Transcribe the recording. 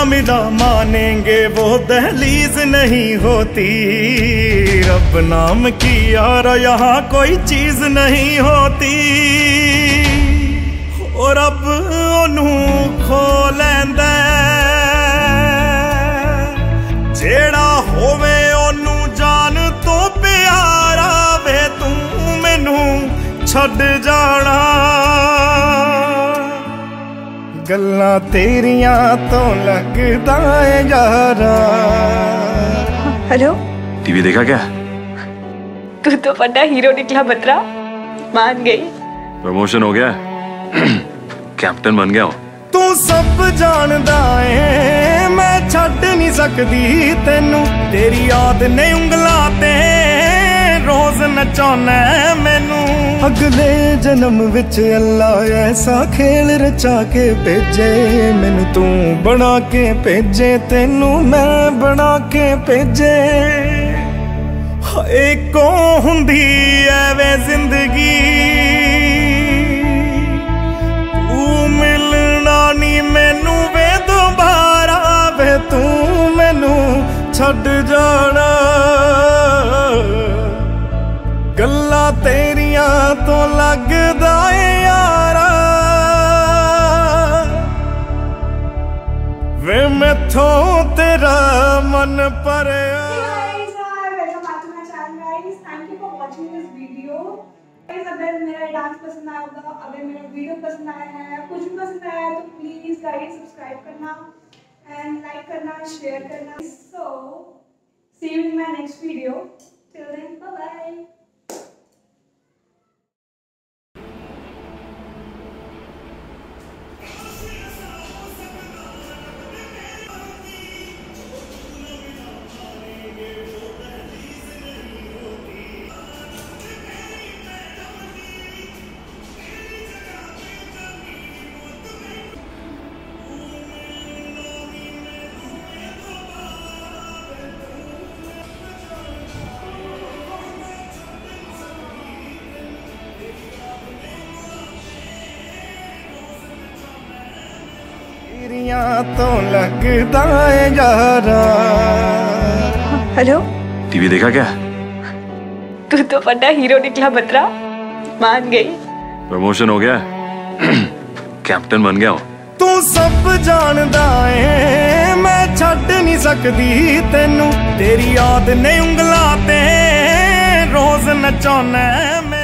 मिला मानेंगे वो दहलीज नहीं होती। रब नाम की यार यहाँ कोई चीज नहीं होती। और अब ओनू खो लैंदा जेड़ा होवे ओनू जान तो प्यारा वे तू मैनू छड़ जाना। गल्लां तेरियां तो लगदा है यारा। हेलो, टीवी देखा क्या? तू तो बड़ा हीरो निकला बतरा, मान गई। प्रमोशन हो गया, कैप्टन बन गया हूँ। तू सब जानदा है मैं छड्ड नहीं सकदी तेनू। तेरी याद ने उंगलां ते रोज नचाना मैनू। अगले जन्म विच अल्लाह ऐसा खेल रचा के भेजे मैनू। तू बना के भेजे तेनू मैं बना के भेजे। एको हुंदी ऐवे जिंदगी तू मिलना नी मैनू वे दोबारा वे तू मैनू छड़ जाना। गल्लां तेरियां तो लगदा है यारा वे मैथों तेरा मन भरिया। अगर मेरा डांस पसंद आया होगा, अगर मेरा वीडियो पसंद आया है, कुछ भी पसंद आया है तो प्लीज गाइस सब्सक्राइब करना एंड लाइक करना, शेयर करना। So see you in my next video. Till then bye bye. तो लगदा है यारा। हेलो, टीवी देखा क्या? तू तो बड़ा हीरो निकला बतरा, मान गई। प्रमोशन हो गया, कैप्टन बन गया हूँ। तू सब जानदा है मैं छड्ड नहीं सकदी तेनू। तेरी याद ने उंगलां ते रोज नचाना।